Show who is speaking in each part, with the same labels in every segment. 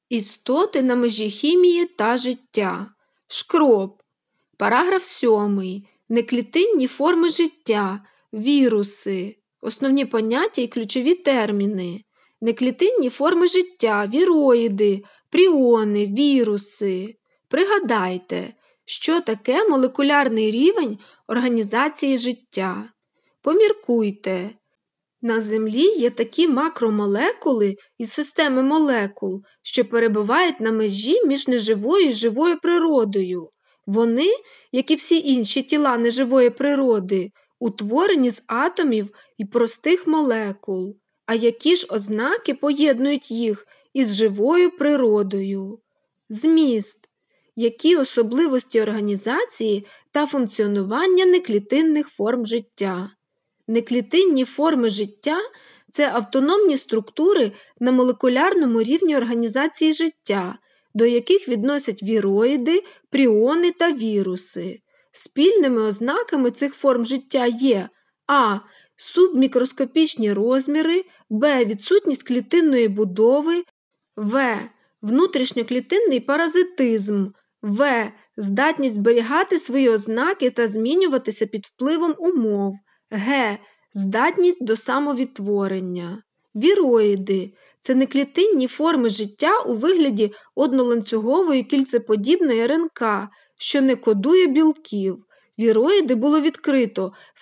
Speaker 1: Істоти на межі хімії та життя. Шкроб. Параграф 7. Неклітинні форми життя. Віруси. Основні поняття і ключові терміни. Неклітинні форми життя. Віроїди, пріони, віруси. Пригадайте, що таке молекулярний рівень організації життя. Поміркуйте. На Землі є такі макромолекули із системи молекул, що перебувають на межі між неживою і живою природою. Вони, як і всі інші тіла неживої природи, утворені з атомів і простих молекул. А які ж ознаки поєднують їх із живою природою? Зміст. Які особливості організації та функціонування неклітинних форм життя? Неклітинні форми життя – це автономні структури на молекулярному рівні організації життя, до яких відносять віроїди, пріони та віруси. Спільними ознаками цих форм життя є а. Субмікроскопічні розміри, б. Відсутність клітинної будови, в. Внутрішньоклітинний паразитизм, в. Здатність зберігати свої ознаки та змінюватися під впливом умов, г. Здатність до самовідтворення. Віроїди – це неклітинні форми життя у вигляді одноланцюгової кільцеподібної РНК, що не кодує білків. Віроїди було відкрито в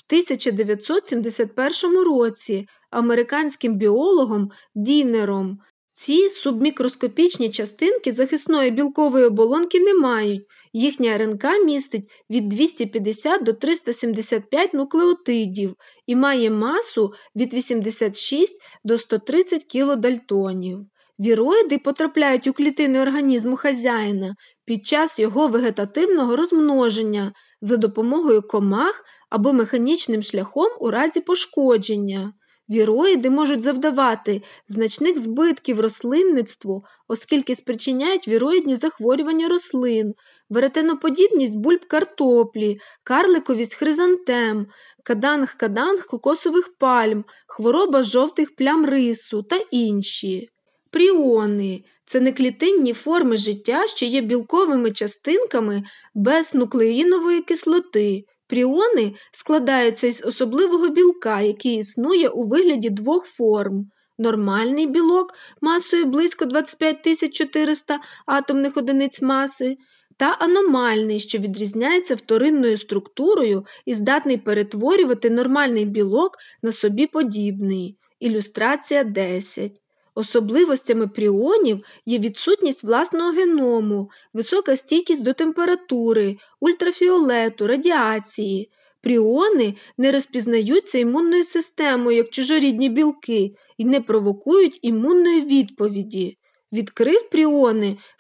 Speaker 1: 1971 році американським біологом Дінером. Ці субмікроскопічні частинки захисної білкової оболонки не мають. Їхня РНК містить від 250 до 375 нуклеотидів і має масу від 86 до 130 кілодальтонів. Віроїди потрапляють у клітини організму хазяїна під час його вегетативного розмноження за допомогою комах або механічним шляхом у разі пошкодження. Віроїди можуть завдавати значних збитків рослинництву, оскільки спричиняють віроїдні захворювання рослин, веретеноподібність бульб картоплі, карликовість хризантем, каданг кокосових пальм, хвороба жовтих плям рису та інші. Пріони – це неклітинні форми життя, що є білковими частинками без нуклеїнової кислоти. Пріони складаються із особливого білка, який існує у вигляді двох форм. Нормальний білок масою близько 25 400 атомних одиниць маси та аномальний, що відрізняється вторинною структурою і здатний перетворювати нормальний білок на собі подібний. Ілюстрація 10. Особливостями пріонів є відсутність власного геному, висока стійкість до температури, ультрафіолету, радіації. Пріони не розпізнаються імунною системою як чужорідні білки і не провокують імунної відповіді. Відкрив пріони в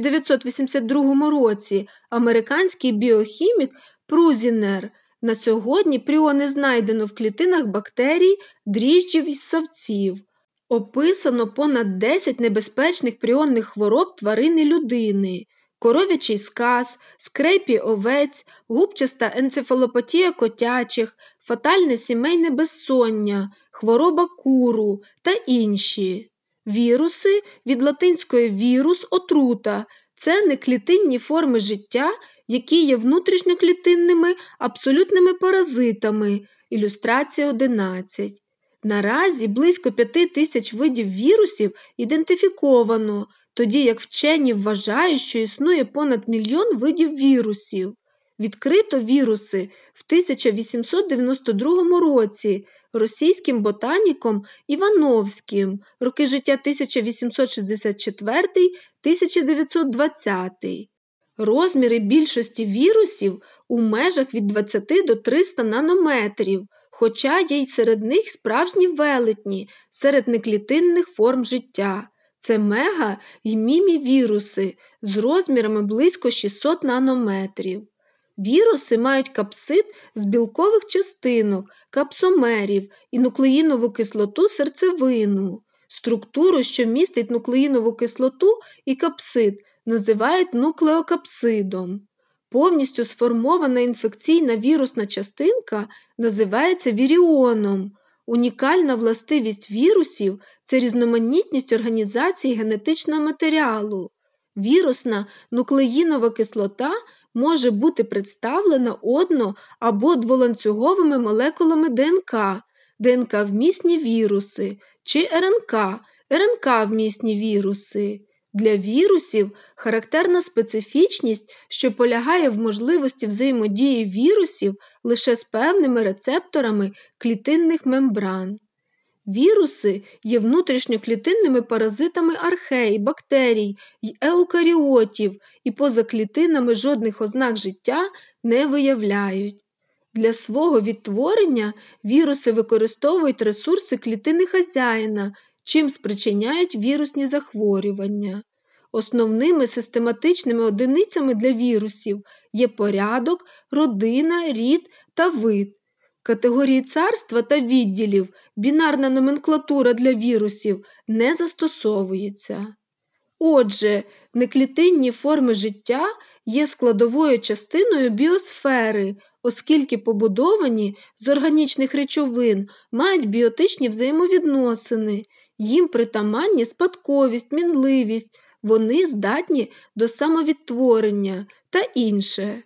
Speaker 1: 1982 році американський біохімік Прузінер. На сьогодні пріони знайдено в клітинах бактерій, дріжджів і ссавців. Описано понад 10 небезпечних пріонних хвороб тварин і людини: коров'ячий сказ, скрепі овець, губчаста енцефалопатія котячих, фатальне сімейне безсоння, хвороба куру та інші. Віруси від латинської вірус – отрута. Це неклітинні форми життя, які є внутрішньоклітинними абсолютними паразитами. Ілюстрація 11. Наразі близько 5000 видів вірусів ідентифіковано, тоді як вчені вважають, що існує понад 1 мільйон видів вірусів. Відкрито віруси в 1892 році російським ботаніком Івановським, роки життя 1864-1920. Розміри більшості вірусів у межах від 20 до 300 нанометрів, хоча є й серед них справжні велетні серед неклітинних форм життя. Це мега- й мімівіруси з розмірами близько 600 нанометрів. Віруси мають капсид з білкових частинок, капсомерів і нуклеїнову кислоту серцевину. Структуру, що містить нуклеїнову кислоту і капсид, називають нуклеокапсидом. Повністю сформована інфекційна вірусна частинка називається віріоном. Унікальна властивість вірусів – це різноманітність організації генетичного матеріалу. Вірусна нуклеїнова кислота може бути представлена одно- або дволанцюговими молекулами ДНК, ДНК-вмісні віруси, чи РНК, РНК-вмісні віруси. Для вірусів характерна специфічність, що полягає в можливості взаємодії вірусів лише з певними рецепторами клітинних мембран. Віруси є внутрішньоклітинними паразитами архей, бактерій й еукаріотів і поза клітинами жодних ознак життя не виявляють. Для свого відтворення віруси використовують ресурси клітини хазяїна, чим спричиняють вірусні захворювання. Основними систематичними одиницями для вірусів є порядок, родина, рід та вид. Категорії царства та відділів, бінарна номенклатура для вірусів не застосовується. Отже, неклітинні форми життя є складовою частиною біосфери, оскільки побудовані з органічних речовин, мають біотичні взаємовідносини, їм притаманні спадковість, мінливість, вони здатні до самовідтворення та інше.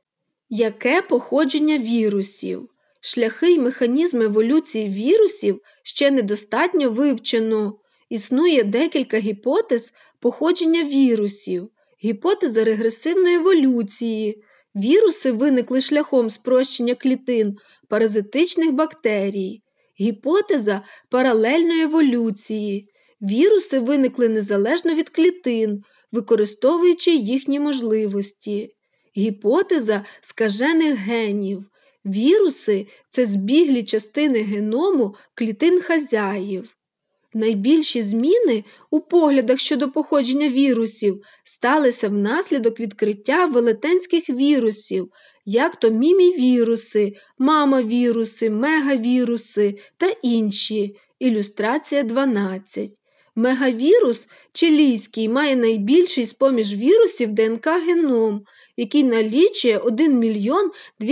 Speaker 1: Яке походження вірусів? Шляхи й механізми еволюції вірусів ще недостатньо вивчено. Існує декілька гіпотез походження вірусів. Гіпотеза регресивної еволюції. Віруси виникли шляхом спрощення клітин паразитичних бактерій. Гіпотеза паралельної еволюції. Віруси виникли незалежно від клітин, використовуючи їхні можливості. Гіпотеза скажених генів. Віруси – це збіглі частини геному клітин хазяїв. Найбільші зміни у поглядах щодо походження вірусів сталися внаслідок відкриття велетенських вірусів, як то мімівіруси, мамавіруси, мегавіруси та інші. Ілюстрація 12. Мегавірус чилійський має найбільший з-поміж вірусів ДНК-геном, який налічує 1 мільйон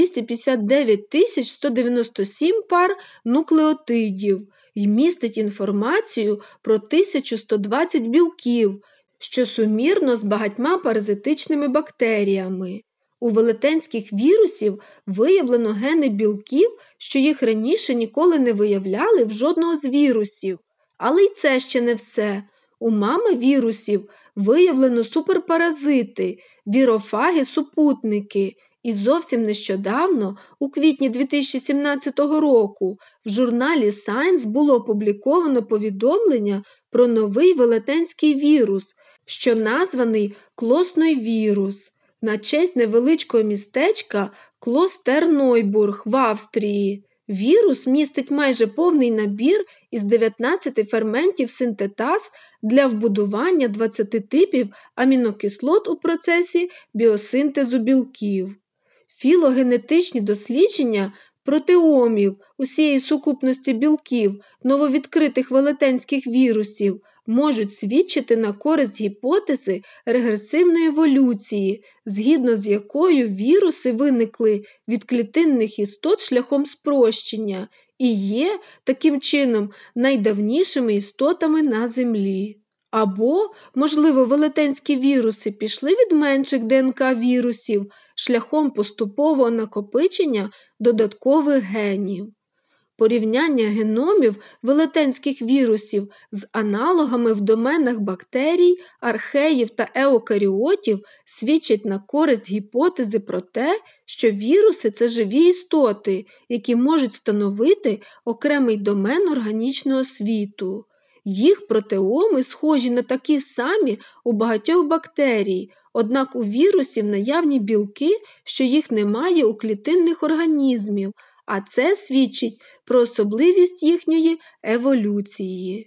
Speaker 1: 259 тисяч 197 пар нуклеотидів і містить інформацію про 1120 білків, що сумірно з багатьма паразитичними бактеріями. У велетенських вірусів виявлено гени білків, що їх раніше ніколи не виявляли в жодного з вірусів. Але й це ще не все. У мамавірусів виявлено суперпаразити, вірофаги-супутники. І зовсім нещодавно, у квітні 2017 року, в журналі Science було опубліковано повідомлення про новий велетенський вірус, що названий Клоснойвірус, на честь невеличкого містечка Клостернойбург в Австрії. Вірус містить майже повний набір із 19 ферментів синтетаз для вбудування 20 типів амінокислот у процесі біосинтезу білків. Філогенетичні дослідження протеомів усієї сукупності білків нововідкритих велетенських вірусів можуть свідчити на користь гіпотези регресивної еволюції, згідно з якою віруси виникли від клітинних істот шляхом спрощення і є, таким чином, найдавнішими істотами на Землі. Або, можливо, велетенські віруси пішли від менших ДНК-вірусів шляхом поступового накопичення додаткових генів. Порівняння геномів велетенських вірусів з аналогами в доменах бактерій, археїв та еукаріотів свідчать на користь гіпотези про те, що віруси – це живі істоти, які можуть становити окремий домен органічного світу. Їх протеоми схожі на такі самі у багатьох бактерій, однак у вірусів наявні білки, що їх немає у клітинних організмів, а це свідчить про особливість їхньої еволюції.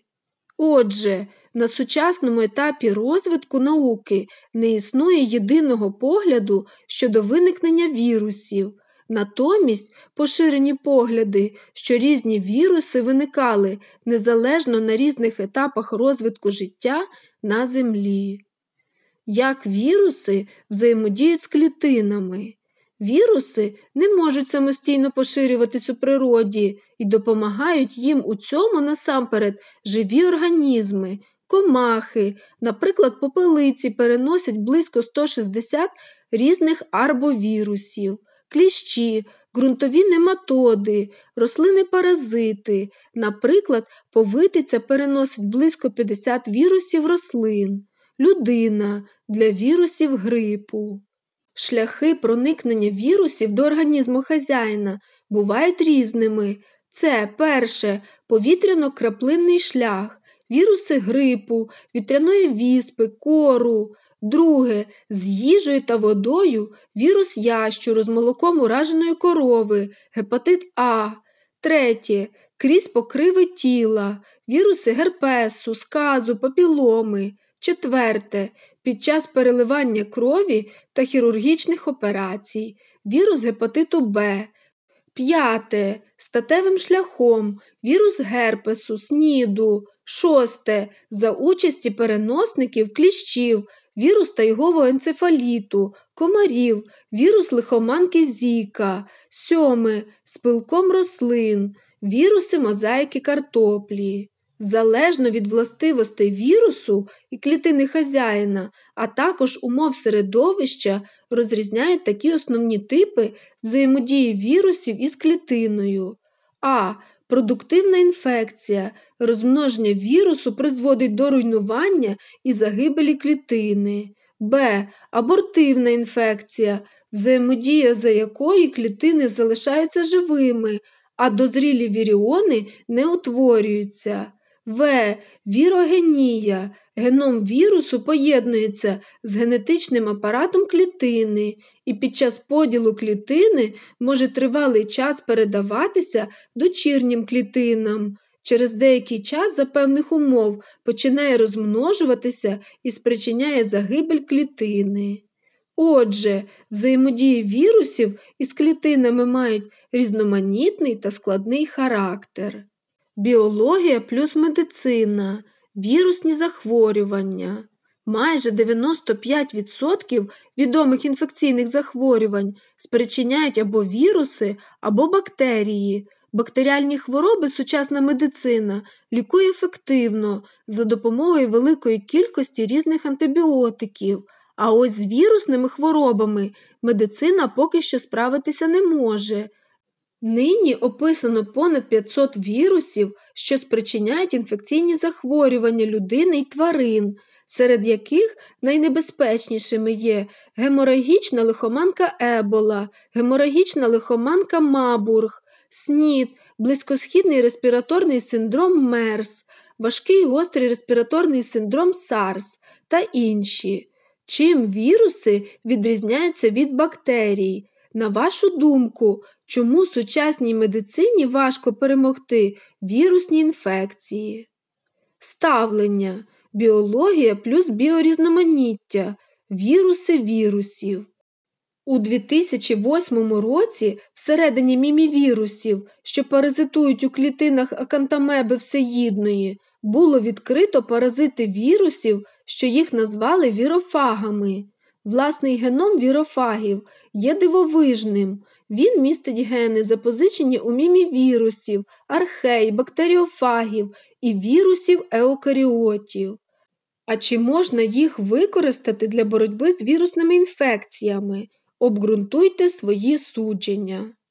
Speaker 1: Отже, на сучасному етапі розвитку науки не існує єдиного погляду щодо виникнення вірусів. Натомість поширені погляди, що різні віруси виникали незалежно на різних етапах розвитку життя на Землі. Як віруси взаємодіють з клітинами? Віруси не можуть самостійно поширюватись у природі і допомагають їм у цьому насамперед живі організми. Комахи, наприклад, попелиці переносять близько 160 різних арбовірусів, кліщі, ґрунтові нематоди, рослини-паразити. Наприклад, повитиця переносить близько 50 вірусів рослин, людина для вірусів грипу. Шляхи проникнення вірусів до організму хазяїна бувають різними. Це, перше, повітряно-краплинний шлях, віруси грипу, вітряної віспи, кору. Друге, з їжею та водою вірус ящуру з молоком ураженої корови, гепатит А. Третє, крізь покриви тіла, віруси герпесу, сказу, папіломи. Четверте, під час переливання крові та хірургічних операцій, вірус гепатиту Б. П'яте, статевим шляхом, вірус герпесу, СНІДу. Шосте, за участі переносників кліщів, вірус тайгового енцефаліту, комарів, вірус лихоманки Зіка. Сьоме, з пилком рослин, віруси мозаїки картоплі. Залежно від властивостей вірусу і клітини хазяїна, а також умов середовища, розрізняють такі основні типи взаємодії вірусів із клітиною. А. Продуктивна інфекція. Розмноження вірусу призводить до руйнування і загибелі клітини. Б. Абортивна інфекція, взаємодія за якої клітини залишаються живими, а дозрілі віріони не утворюються. В. Вірогенія. Геном вірусу поєднується з генетичним апаратом клітини і під час поділу клітини може тривалий час передаватися дочірнім клітинам. Через деякий час за певних умов починає розмножуватися і спричиняє загибель клітини. Отже, взаємодії вірусів із клітинами мають різноманітний та складний характер. Біологія плюс медицина. Вірусні захворювання. Майже 95% відомих інфекційних захворювань спричиняють або віруси, або бактерії. Бактеріальні хвороби сучасна медицина лікує ефективно за допомогою великої кількості різних антибіотиків, а ось з вірусними хворобами медицина поки що справитися не може. Нині описано понад 500 вірусів, що спричиняють інфекційні захворювання людини й тварин, серед яких найнебезпечнішими є геморагічна лихоманка Ебола, геморагічна лихоманка Мабург, СНІД, близькосхідний респіраторний синдром МЕРС, важкий гострий респіраторний синдром САРС та інші. Чим віруси відрізняються від бактерій? На вашу думку, чому сучасній медицині важко перемогти вірусні інфекції? Ставлення. Біологія плюс біорізноманіття. Віруси вірусів. У 2008 році всередині мімівірусів, що паразитують у клітинах акантамеби всеїдної, було відкрито паразити вірусів, що їх назвали вірофагами. Власний геном вірофагів є дивовижним. Він містить гени, запозичені у мімівірусів, архей, бактеріофагів і вірусів еукаріотів. А чи можна їх використати для боротьби з вірусними інфекціями? Обґрунтуйте свої судження.